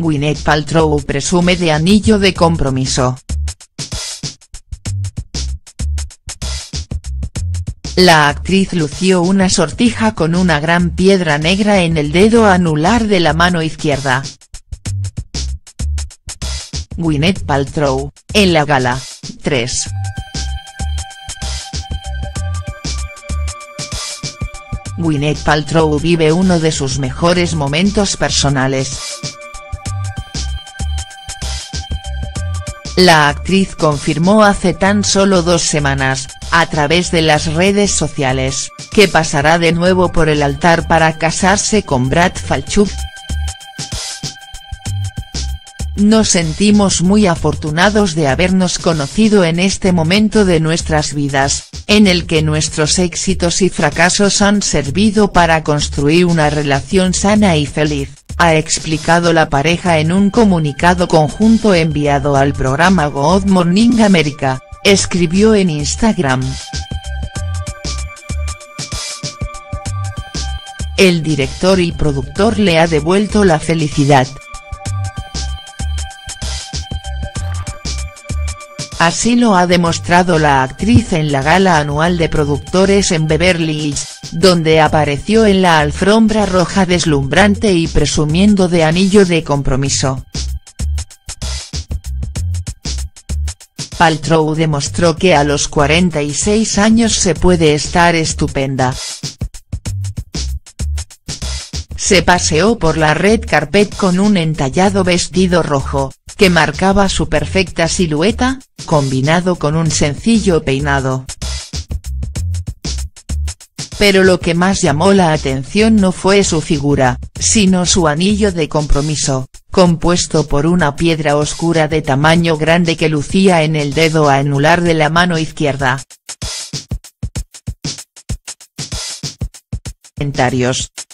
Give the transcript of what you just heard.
Gwyneth Paltrow presume de anillo de compromiso. La actriz lució una sortija con una gran piedra negra en el dedo anular de la mano izquierda. Gwyneth Paltrow, en la gala, 3. Gwyneth Paltrow vive uno de sus mejores momentos personales. La actriz confirmó hace tan solo 2 semanas, a través de las redes sociales, que pasará de nuevo por el altar para casarse con Brad Falchuk. Nos sentimos muy afortunados de habernos conocido en este momento de nuestras vidas, en el que nuestros éxitos y fracasos han servido para construir una relación sana y feliz, ha explicado la pareja en un comunicado conjunto enviado al programa Good Morning America, escribió en Instagram. El director y productor le ha devuelto la felicidad. Así lo ha demostrado la actriz en la gala anual de productores en Beverly Hills, donde apareció en la alfombra roja deslumbrante y presumiendo de anillo de compromiso. Paltrow demostró que a los 46 años se puede estar estupenda. Se paseó por la red carpet con un entallado vestido rojo, que marcaba su perfecta silueta, combinado con un sencillo peinado. Pero lo que más llamó la atención no fue su figura, sino su anillo de compromiso, compuesto por una piedra oscura de tamaño grande que lucía en el dedo anular de la mano izquierda. Comentarios.